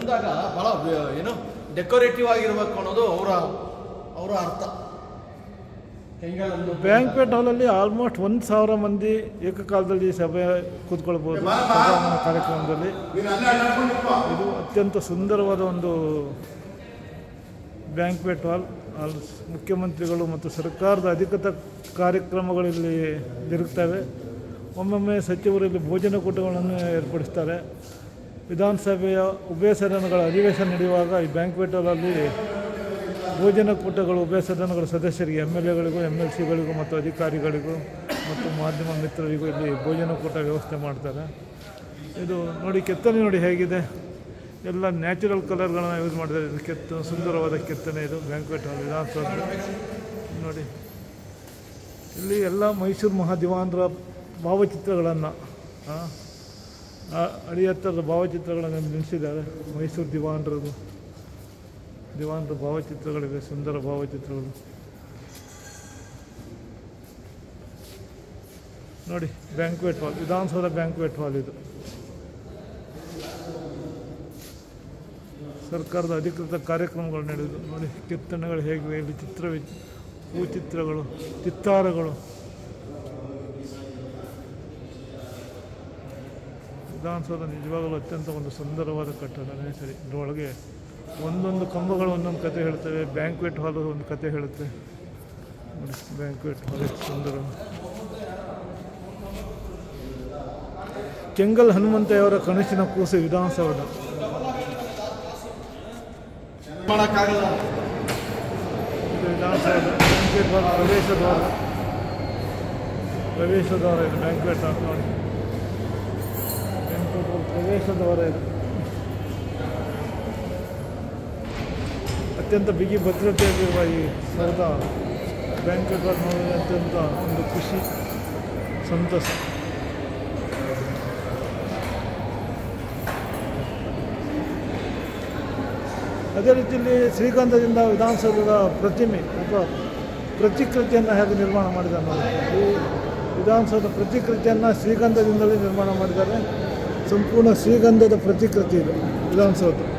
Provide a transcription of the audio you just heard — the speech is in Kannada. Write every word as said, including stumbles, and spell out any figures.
ಬಂದಾಗ ಭಾಳ ಏನು ಡೆಕೋರೇಟಿವ್ ಆಗಿರಬೇಕು ಅನ್ನೋದು ಅವರ ಅವರ ಅರ್ಥ. ಬ್ಯಾಂಕ್ವೆಟ್ ಹಾಲಲ್ಲಿ ಆಲ್ಮೋಸ್ಟ್ ಒಂದು ಸಾವಿರ ಮಂದಿ ಏಕಕಾಲದಲ್ಲಿ ಸಭೆ ಕೂತ್ಕೊಳ್ಬೋದು. ಸಭಾಂಗಣ ಕಾರ್ಯಕ್ರಮದಲ್ಲಿ ಇದು ಅತ್ಯಂತ ಸುಂದರವಾದ ಒಂದು ಬ್ಯಾಂಕ್ವೆಟ್ ಹಾಲ್. ಅಲ್ಲಿ ಮುಖ್ಯಮಂತ್ರಿಗಳು ಮತ್ತು ಸರ್ಕಾರದ ಅಧಿಕೃತ ಕಾರ್ಯಕ್ರಮಗಳಲ್ಲಿ ಜರುಗುತ್ತವೆ. ಒಮ್ಮೊಮ್ಮೆ ಸಚಿವರು ಇಲ್ಲಿ ಭೋಜನ ಕೂಟಗಳನ್ನು ಏರ್ಪಡಿಸ್ತಾರೆ. ವಿಧಾನಸಭೆಯ ಉಭಯ ಸದನಗಳ ಅಧಿವೇಶನ ನಡೆಯುವಾಗ ಈ ಬ್ಯಾಂಕ್ವೆಟ್ ಹಾಲಲ್ಲಿ ಭೋಜನ ಕೂಟಗಳು ಉಭಯ ಸದನಗಳ ಸದಸ್ಯರಿಗೆ, ಎಮ್ ಎಲ್ ಎಗಳಿಗೂ, ಎಮ್ ಎಲ್ ಸಿಗಳಿಗೂ ಮತ್ತು ಅಧಿಕಾರಿಗಳಿಗೂ ಮತ್ತು ಮಾಧ್ಯಮ ಮಿತ್ರರಿಗೂ ಇಲ್ಲಿ ಭೋಜನ ಕೂಟ ವ್ಯವಸ್ಥೆ ಮಾಡ್ತಾರೆ. ಇದು ನೋಡಿ, ಕೆತ್ತನೆ ನೋಡಿ ಹೇಗಿದೆ, ಎಲ್ಲ ನ್ಯಾಚುರಲ್ ಕಲರ್ಗಳನ್ನು ಯೂಸ್ ಮಾಡಿದ್ದಾರೆ. ಇದು ಕೆತ್ತ ಸುಂದರವಾದ ಕೆತ್ತನೆ. ಇದು ಬ್ಯಾಂಕ್ವೆಟ್ ಹಾಲ್ ವಿಧಾನಸೌಧ ನೋಡಿ. ಇಲ್ಲಿ ಎಲ್ಲ ಮೈಸೂರು ಮಹಾದಿವಾನರ ಭಾವಚಿತ್ರಗಳನ್ನು, ಅಡಿ ಎತ್ತರದ ಭಾವಚಿತ್ರಗಳನ್ನು ನಿಲ್ಲಿಸಿದ್ದಾರೆ. ಮೈಸೂರು ದಿವಾನರದು ದಿವಾನರ ಭಾವಚಿತ್ರಗಳಿವೆ, ಸುಂದರ ಭಾವಚಿತ್ರಗಳು ನೋಡಿ. Banquet hall, Vidhana Soudha banquet hall ಇದು. ಸರ್ಕಾರದ ಅಧಿಕೃತ ಕಾರ್ಯಕ್ರಮಗಳು ನಡೆಯುವುದು ನೋಡಿ. ಕೆತ್ತನೆಗಳು ಹೇಗಿವೆ, ಇಲ್ಲಿ ಚಿತ್ರವಿ ಹೂಚಿತ್ರಗಳು, ಚಿತ್ತಾರಗಳು. ವಿಧಾನಸೌಧ ನಿಜವಾಗಲೂ ಅತ್ಯಂತ ಒಂದು ಸುಂದರವಾದ ಕಟ್ಟಡನೇ ಸರಿ. ಇದರೊಳಗೆ ಒಂದೊಂದು ಕಂಬಗಳು ಒಂದೊಂದು ಕತೆ ಹೇಳ್ತವೆ. ಬ್ಯಾಂಕ್ವೆಟ್ ಹಾಲು ಒಂದು ಕತೆ ಹೇಳುತ್ತೆ ನೋಡಿ. ಬ್ಯಾಂಕ್ವೆಟ್ ಹಾಲ್ ಸುಂದರ. ಕೆಂಗಲ್ ಹನುಮಂತಯ್ಯವರ ಕನಸಿನ ಕೂಸು ವಿಧಾನಸೌಧ. ಇದು ವಿಧಾನಸೌಧ ಬ್ಯಾಂಕ್ವೆಟ್ ಹಾಲ್ ಪ್ರವೇಶ ದ್ವಾರ. ಪ್ರವೇಶ ದ್ವಾರ ಇದು ಬ್ಯಾಂಕ್ವೆಟ್ ಹಾಲ್ ನೋಡಿ. ಬ್ಯಾಂಕ್ವೆಟ್ ಹಾಲ್ ಪ್ರವೇಶ ದ್ವಾರ ಇದು. ಅತ್ಯಂತ ಬಿಗಿ ಭದ್ರತೆಯಲ್ಲಿರುವ ಈ ಸೌಧ ಬ್ಯಾಂಕ್ವೆಟ್ ಹಾಲ್ ನೋಡಿ ಅತ್ಯಂತ ಒಂದು ಖುಷಿ, ಸಂತಸ. ಅದೇ ರೀತಿಯಲ್ಲಿ ಶ್ರೀಗಂಧದಿಂದ ವಿಧಾನಸೌಧದ ಪ್ರತಿಮೆ ಅಥವಾ ಪ್ರತಿಕೃತಿಯನ್ನು ಹೇಗೆ ನಿರ್ಮಾಣ ಮಾಡಿದ್ದಾರೆ ನೋಡಿ. ಈ ವಿಧಾನಸೌಧ ಪ್ರತಿಕೃತಿಯನ್ನು ಶ್ರೀಗಂಧದಿಂದಲೇ ನಿರ್ಮಾಣ ಮಾಡಿದ್ದಾರೆ. ಸಂಪೂರ್ಣ ಶ್ರೀಗಂಧದ ಪ್ರತಿಕೃತಿ ಇದು ವಿಧಾನಸೌಧ.